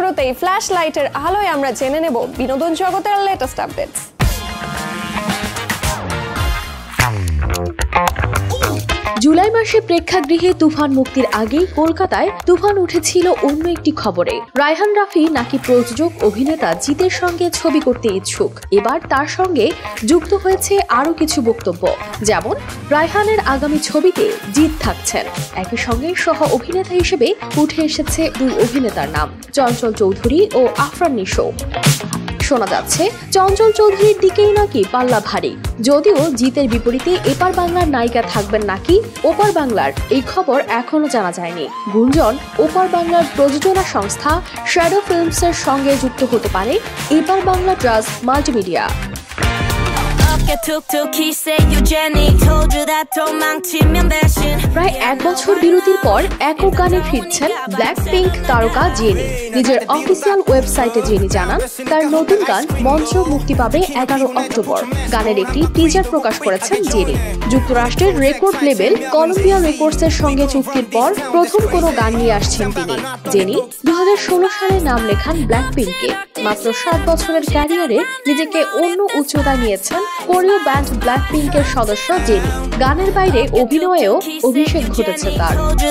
শুরুতেই ফ্ল্যাশ লাইটের আলোয় আমরা জেনে নেব বিনোদন জগতের লেটেস্ট আপডেটস। জুলাই মাসে প্রেক্ষাগৃহে তুফান মুক্তির আগেই কলকাতায় তুফান উঠেছিল অন্য একটি খবরে। রায়হান রাফি নাকি প্রযোজক অভিনেতা জিতের সঙ্গে ছবি করতে ইচ্ছুক। এবার তার সঙ্গে যুক্ত হয়েছে আরও কিছু বক্তব্য, যেমন রায়হানের আগামী ছবিতে জিত থাকছেন। একই সঙ্গে সহ অভিনেতা হিসেবে উঠে এসেছে দুই অভিনেতার নাম, চঞ্চল চৌধুরী ও আফরান নিশো। শোনা যাচ্ছে চঞ্চল চৌধুরীর দিকেই নাকি পাল্লা ভারী, যদিও জিতের বিপরীতে এপার বাংলার নায়িকা থাকবেন নাকি ওপার বাংলার, এই খবর এখনো জানা যায়নি। গুঞ্জন ওপার বাংলার প্রযোজনা সংস্থা শ্যাডো ফিল্মসের সঙ্গে যুক্ত হতে পারে এপার বাংলা ট্রাস মাল্টিমিডিয়া। প্রায় 1 বছর বিরতির পর একক গানে ফিরছেন ব্ল্যাক পিঙ্ক তারকা জেনি। নিজের অফিসিয়াল ওয়েবসাইটে জেনি জানান তার নতুন গান মঞ্চ মুক্তি পাবে 11 অক্টোবর। গানের একটি টিজার প্রকাশ করেছেন জেনি। যুক্তরাষ্ট্রের রেকর্ড লেবেল কলম্বিয়া রেকর্ডসের সঙ্গে চুক্তির পর প্রথম কোনো গান নিয়ে আসছেন তিনি। জেনি 2016 সালে নাম লেখান ব্ল্যাক পিঙ্কে। মাত্র 7 বছরের ক্যারিয়ারে নিজেকে অন্য উচ্চতায় নিয়েছেন কোরীয় ব্যান্ড ব্ল্যাক পিঙ্কের সদস্য জেনি। গানের বাইরে অভিনয়েও অভিষেক ঘটেছে তার।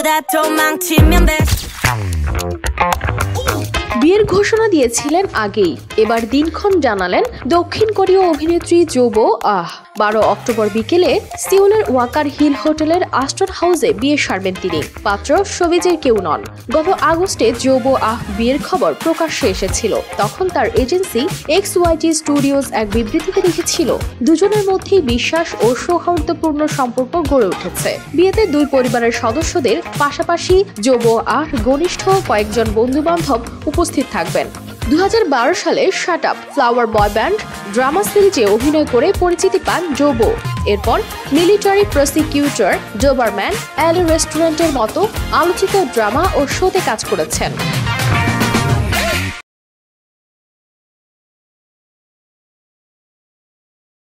বিয়ের ঘোষণা দিয়েছিলেন আগেই, এবার দিনক্ষণ জানালেন দক্ষিণ কোরীয় অভিনেত্রী জোবো আহ। 12 অক্টোবর বিকেলে সিউলের ওয়াকার হিল হোটেলের আস্টন হাউসে বিয়ে সারবেন তিনি। পাত্র শোবিজের কেউ নন। গত আগস্টে জোবো আহ বিয়ের খবর প্রকাশ্যে এসেছিল। তখন তার এজেন্সি XYT স্টুডিওস এক বিবৃতিতে লিখেছিল দুজনের মধ্যেই বিশ্বাস ও সৌহার্দ্যপূর্ণ সম্পর্ক গড়ে উঠেছে। বিয়েতে দুই পরিবারের সদস্যদের পাশাপাশি জোবো আহ ঘনিষ্ঠ কয়েকজন বন্ধু বান্ধব উপস্থিত থাকবেন। 2012 সালে shut up flower boy band drama সিরিজে অভিনয় করে পরিচিতি পান জোবো। এরপর মিলিটারি প্রসিকিউটর, ডোবারম্যান, অ্যালি রেস্টুরেন্টের মতো আলোচিত ড্রামা ও শোতে কাজ করেছেন।